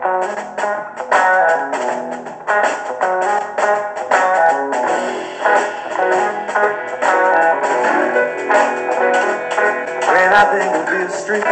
When I think of Beale Street,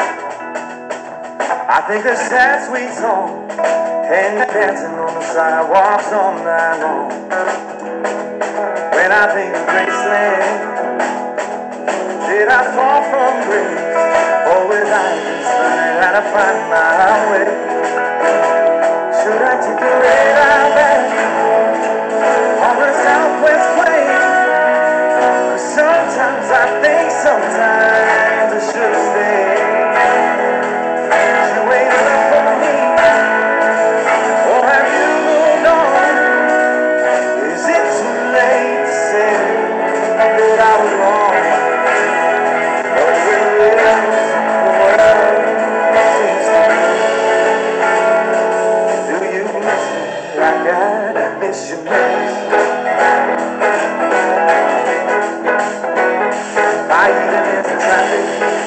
I think of sad sweet song and dancing on the sidewalks all night long. When I think of Graceland, did I fall from grace, or was I just trying to find my way? Should I take the red eye back on the Southwest Plain? Sometimes I think sometimes I should have stayed. You waited up for me, or have you moved on? Is it too late to say that I was wrong? Or will it else the world seems to be? Do you miss me like I miss you most? I even miss the traffic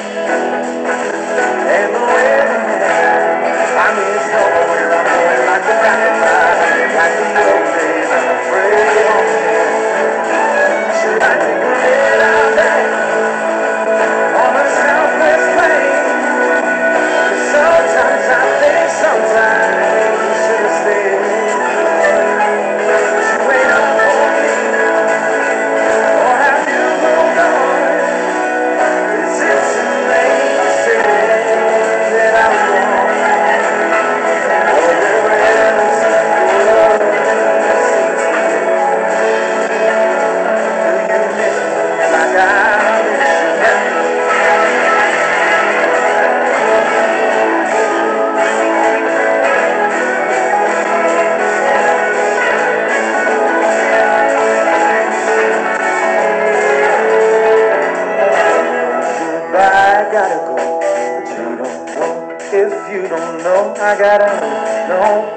and the weather. I miss knowing where I'm going like the rapid fire, like the old days I'm afraid of me. Should I take a red eye back on the Southwest Plain? 'Cause sometimes I think sometimes I should have stayed. But you wait up for me, or have you moved on? Is it too late to say that I was wrong? Or where else the world seems to be? Do you miss me like I miss you now? Goodbye, I gotta go, but you don't know. If you don't know, I gotta know.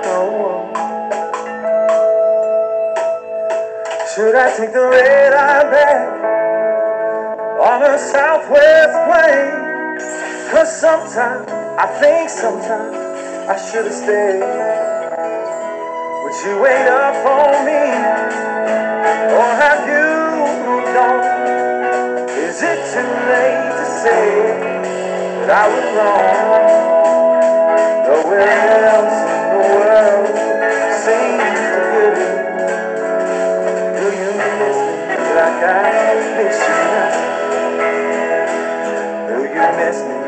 Should I take the red eye back on the Southwest Plain? 'Cause sometimes I think sometimes I should have stayed. Would you wait up for me, or have you moved on? Is it too late to say that I was wrong? Nowhere else in the world seems to be. Do you miss me like I miss you now? Do you miss me